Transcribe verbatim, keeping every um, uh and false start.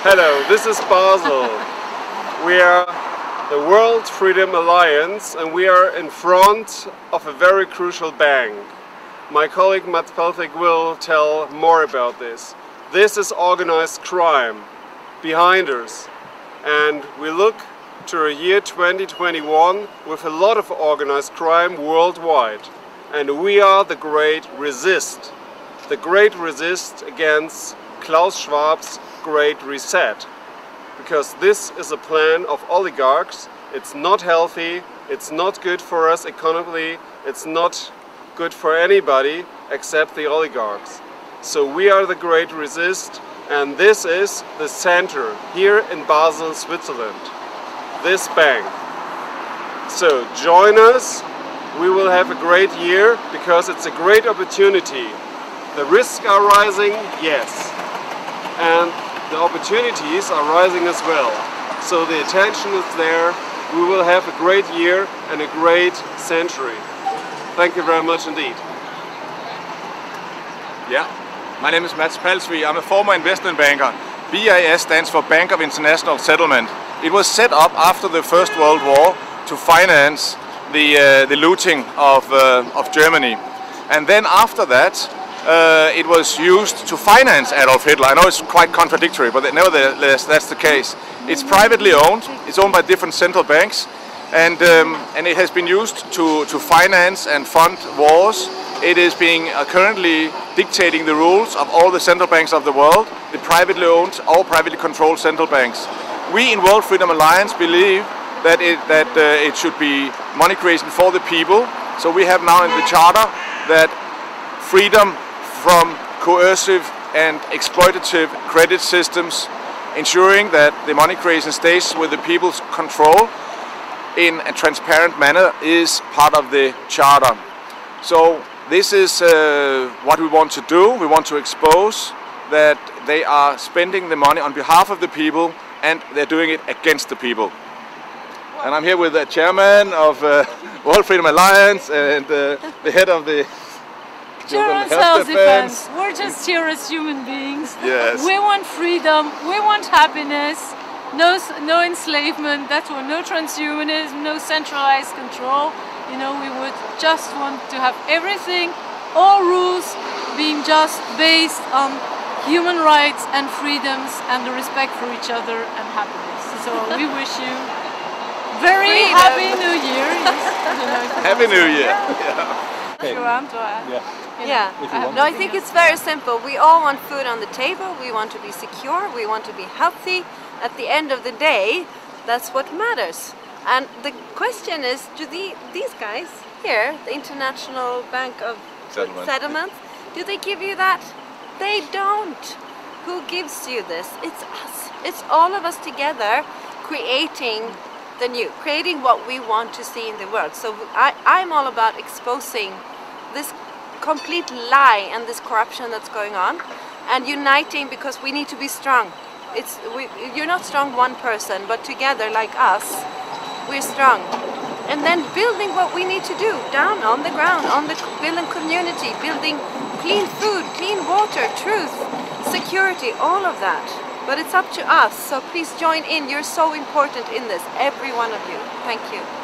Hello, this is Basel. We are the World Freedom Alliance and we are in front of a very crucial bank. My colleague Mats Peltig will tell more about this. This is organized crime behind us, and we look to a year twenty twenty-one with a lot of organized crime worldwide. And we are the Great Resist. The Great Resist against Klaus Schwab's Great Reset. Because this is a plan of oligarchs. It's not healthy, it's not good for us economically, it's not good for anybody except the oligarchs. So we are the Great Resist, and this is the center here in Basel, Switzerland. This bank. So join us, we will have a great year because it's a great opportunity. The risks are rising, yes, and the opportunities are rising as well. So the attention is there, we will have a great year and a great century. Thank you very much indeed. Yeah, my name is Mats Peltig. I'm a former investment banker. B I S stands for Bank of International Settlement. It was set up after the First World War to finance the, uh, the looting of, uh, of Germany. And then after that, uh, it was used to finance Adolf Hitler. I know it's quite contradictory, but nevertheless, that's the case. It's privately owned. It's owned by different central banks. And, um, and it has been used to, to finance and fund wars. It is being uh, currently dictating the rules of all the central banks of the world, the privately owned or privately controlled central banks. We in World Freedom Alliance believe that it, that, uh, it should be money creation for the people. So we have now in the charter that freedom from coercive and exploitative credit systems, ensuring that the money creation stays with the people's control in a transparent manner, is part of the charter. So this is uh, what we want to do. We want to expose that they are spending the money on behalf of the people and they're doing it against the people. And I'm here with the chairman of uh, World Freedom Alliance and uh, the head of the Children's Health Defense. We're just here as human beings. Yes. We want freedom, we want happiness, no, no enslavement, that's what, no transhumanism, no centralized control. You know, we would just want to have everything, all rules being just based on human rights and freedoms and the respect for each other and happiness. So we wish you very freedom. Happy New Year. Happy New Year. Yeah. Yeah. Yeah. No, I think it's very simple. We all want food on the table. We want to be secure. We want to be healthy. At the end of the day, that's what matters. And the question is, do the, these guys here, the International Bank of Settlement. Settlements, do they give you that? They don't. Who gives you this? It's us. It's all of us together creating the new, creating what we want to see in the world. So I, I'm all about exposing this complete lie and this corruption that's going on and uniting, because we need to be strong. It's, we, you're not strong one person, but together like us, we're strong. And then building what we need to do down on the ground, on the building community, building clean food, clean water, truth, security, all of that. But it's up to us, so please join in. You're so important in this, every one of you. Thank you.